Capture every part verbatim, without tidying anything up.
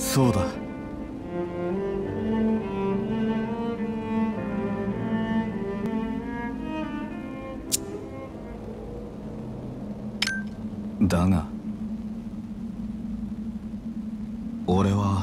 そうだ。だが俺は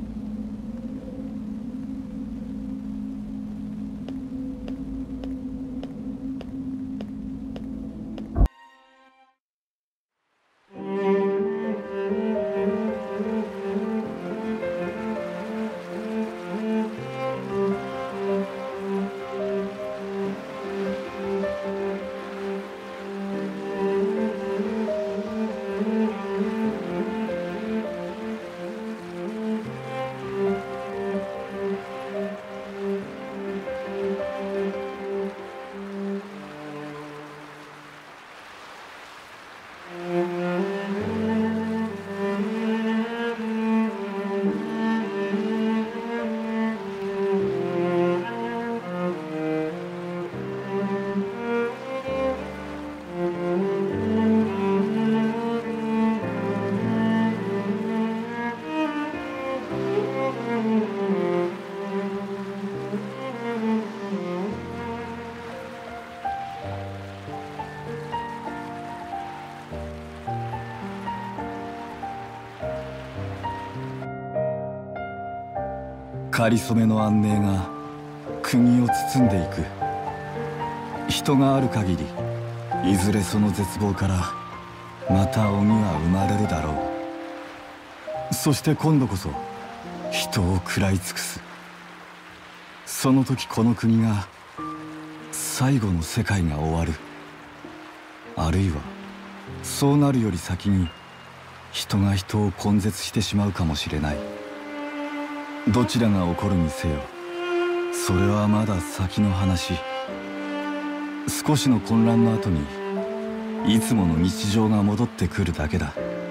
かりそめの安寧が国を包んでいく。人がある限りいずれその絶望からまた鬼は生まれるだろう。そして今度こそ人を食らい尽くす。その時この国が最後の世界が終わる。あるいはそうなるより先に人が人を根絶してしまうかもしれない。どちらが起こるにせよそれはまだ先の話。少しの混乱の後にいつもの日常が戻ってくるだけだ。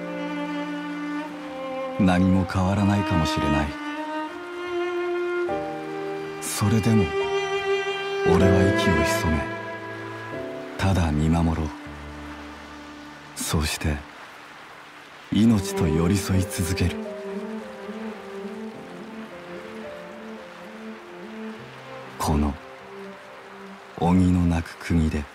何も変わらないかもしれない。それでも俺は息を潜めただ見守ろう。そうして命と寄り添い続ける。この鬼の鳴く国で。